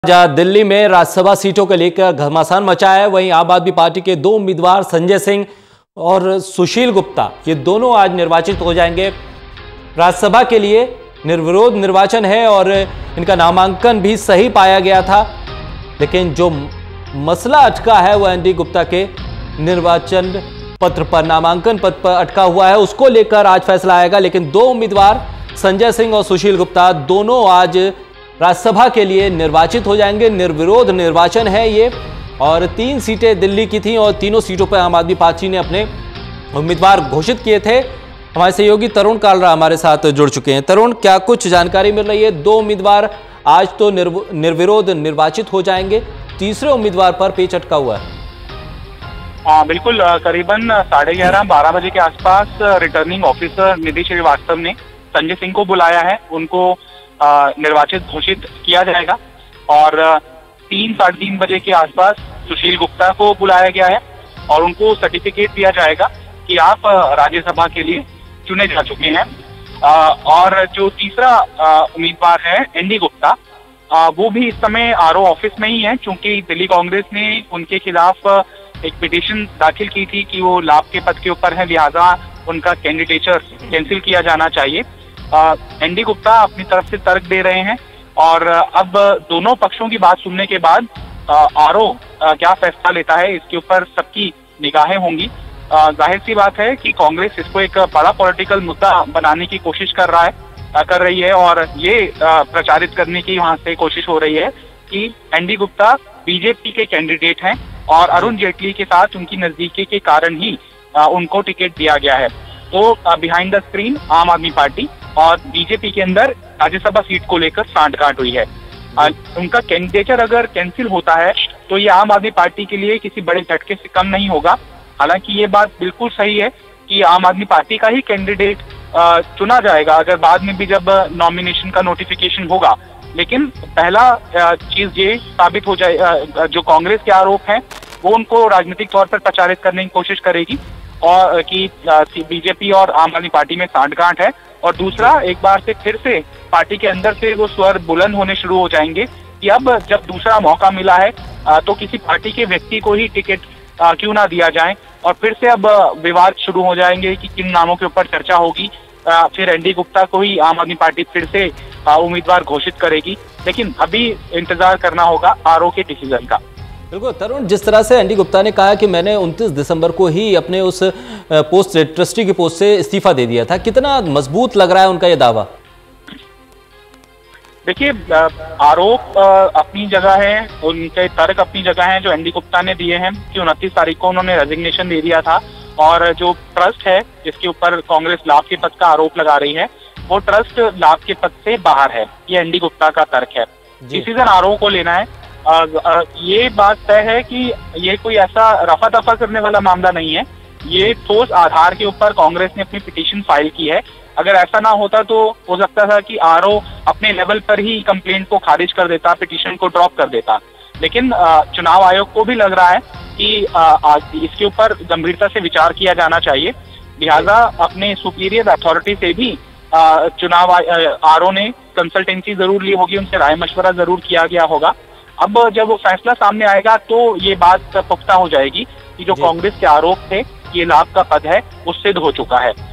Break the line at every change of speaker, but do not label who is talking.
जहां दिल्ली में राज्यसभा सीटों को लेकर घमासान मचा है, वहीं आम आदमी पार्टी के दो उम्मीदवार संजय सिंह और सुशील गुप्ता ये दोनों आज निर्वाचित हो जाएंगे। राज्यसभा के लिए निर्विरोध निर्वाचन है और इनका नामांकन भी सही पाया गया था, लेकिन जो मसला अटका है वह एनडी गुप्ता के निर्वाचन पत्र पर, नामांकन पत्र पर अटका हुआ है। उसको लेकर आज फैसला आएगा। लेकिन दो उम्मीदवार संजय सिंह और सुशील गुप्ता दोनों आज राज्यसभा के लिए निर्वाचित हो जाएंगे। निर्विरोध निर्वाचन है ये, और 3 सीटें दिल्ली की थीं और तीनों सीटों पर आम आदमी पार्टी ने अपने उम्मीदवार घोषित किए थे। हमारे सहयोगी तरुण कालरा हमारे साथ जुड़ चुके हैं। तरुण, क्या कुछ जानकारी मिल रही है? 2 उम्मीदवार आज तो निर्विरोध निर्वाचित हो जाएंगे, तीसरे उम्मीदवार पर पेच अटका हुआ है।
हाँ बिल्कुल, करीबन 11:30-12 बजे के आसपास रिटर्निंग ऑफिसर निधि श्रीवास्तव ने संजय सिंह को बुलाया है। उनको निर्वाचित घोषित किया जाएगा और 3-3:30 बजे के आसपास सुशील गुप्ता को बुलाया गया है और उनको सर्टिफिकेट दिया जाएगा कि आप राज्यसभा के लिए चुने जा चुके हैं। और जो तीसरा उम्मीदवार है एनडी गुप्ता, वो भी इस समय आरओ ऑफिस में ही है, क्योंकि दिल्ली कांग्रेस ने उनके खिलाफ एक पिटीशन दाखिल की थी कि वो लाभ के पद के ऊपर है, लिहाजा उनका कैंडिडेचर कैंसिल किया जाना चाहिए। एनडी गुप्ता अपनी तरफ से तर्क दे रहे हैं और अब दोनों पक्षों की बात सुनने के बाद आरओ क्या फैसला लेता है इसके ऊपर सबकी निगाहें होंगी। जाहिर सी बात है कि कांग्रेस इसको एक बड़ा पॉलिटिकल मुद्दा बनाने की कोशिश कर रही है और ये प्रचारित करने की वहां से कोशिश हो रही है कि एनडी गुप्ता बीजेपी के कैंडिडेट हैं और अरुण जेटली के साथ उनकी नजदीकी के कारण ही उनको टिकट दिया गया है। तो बिहाइंड द स्क्रीन आम आदमी पार्टी और बीजेपी के अंदर राज्यसभा सीट को लेकर सांठगांठ हुई है। उनका कैंडिडेचर अगर कैंसिल होता है तो ये आम आदमी पार्टी के लिए किसी बड़े झटके से कम नहीं होगा। हालांकि ये बात बिल्कुल सही है कि आम आदमी पार्टी का ही कैंडिडेट चुना जाएगा अगर बाद में भी जब नॉमिनेशन का नोटिफिकेशन होगा। लेकिन पहला चीज ये साबित हो जाए, जो कांग्रेस के आरोप हैं वो उनको राजनीतिक तौर पर प्रचारित करने की कोशिश करेगी और कि बीजेपी और आम आदमी पार्टी में सांठगांठ है। और दूसरा, एक बार से फिर से पार्टी के अंदर से वो स्वर बुलंद होने शुरू हो जाएंगे कि अब जब दूसरा मौका मिला है तो किसी पार्टी के व्यक्ति को ही टिकट क्यों ना दिया जाए। और फिर से अब विवाद शुरू हो जाएंगे कि किन नामों के ऊपर चर्चा होगी। फिर एनडी गुप्ता को ही आम आदमी पार्टी फिर से उम्मीदवार घोषित करेगी। लेकिन अभी इंतजार करना होगा आरओ के डिसीजन का।
बिल्कुल तरुण, जिस तरह से एनडी गुप्ता ने कहा कि मैंने 29 दिसंबर को ही अपने उस पोस्ट ट्रस्टी की पोस्ट से इस्तीफा दे दिया था, कितना मजबूत लग रहा है उनका ये दावा?
देखिए, आरोप अपनी जगह है, उनके तर्क अपनी जगह हैं जो एनडी गुप्ता ने दिए हैं कि 29 तारीख को उन्होंने रेजिग्नेशन दे दिया था और जो ट्रस्ट है जिसके ऊपर कांग्रेस लाभ के पद का आरोप लगा रही है वो ट्रस्ट लाभ के पद से बाहर है। ये एनडी गुप्ता का तर्क है। डिसीजन आरओ को लेना है। ये बात तय है कि ये कोई ऐसा रफा दफा करने वाला मामला नहीं है। ये ठोस आधार के ऊपर कांग्रेस ने अपनी पिटीशन फाइल की है। अगर ऐसा ना होता तो हो सकता था कि आरओ अपने लेवल पर ही कंप्लेंट को खारिज कर देता, पिटीशन को ड्रॉप कर देता। लेकिन चुनाव आयोग को भी लग रहा है कि इसके ऊपर गंभीरता से विचार किया जाना चाहिए। लिहाजा अपने सुपीरियर अथॉरिटी से भी चुनाव आरओ ने कंसल्टेंसी जरूर ली होगी, उनसे राय मशवरा जरूर किया गया होगा। अब जब वो फैसला सामने आएगा तो ये बात पुख्ता हो जाएगी कि जो कांग्रेस के आरोप थे ये लाभ का पद है वो सिद्ध हो चुका है।